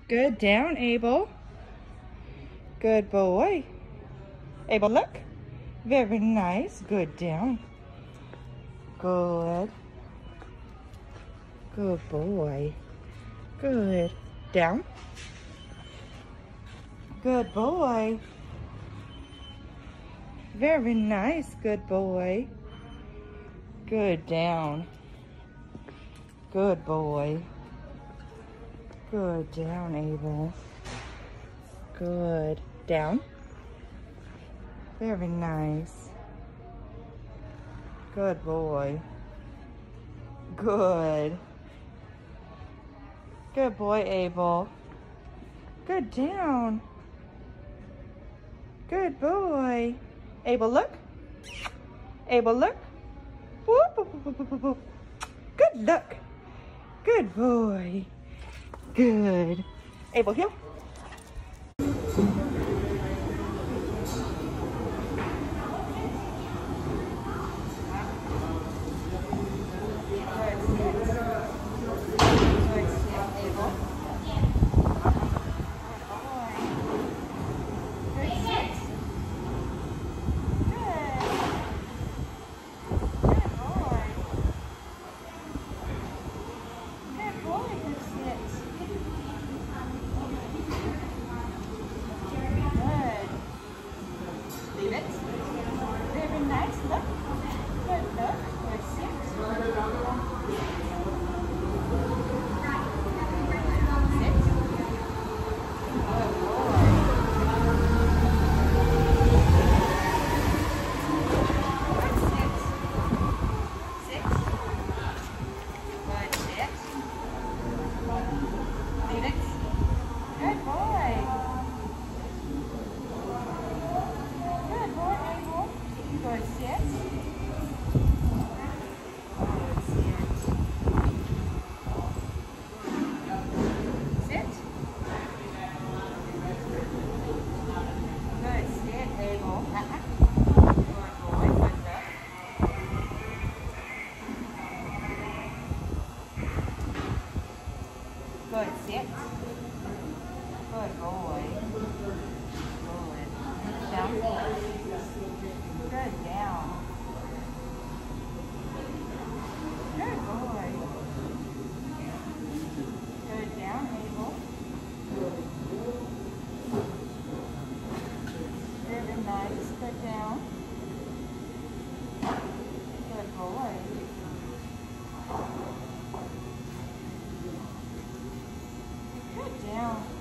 Good down, Abel. Good boy. Abel, look. Very nice. Good down. Good. Good boy. Good. Down. Good boy. Very nice. Good boy. Good down. Good boy. Good down, Abel. Good. Down. Very nice. Good boy. Good. Good boy, Abel. Good down. Good boy. Abel, look. Abel, look. Whoop, whoop, whoop, whoop, whoop. Good look. Good boy. Good. Abel, heel. Good, sit. Sit. Good, sit, Abel. Good boy, good look. Good, sit. Good boy. Good. Down. Good, down. Good boy. Good down, Abel. Very nice. Good down. Good boy. Good down.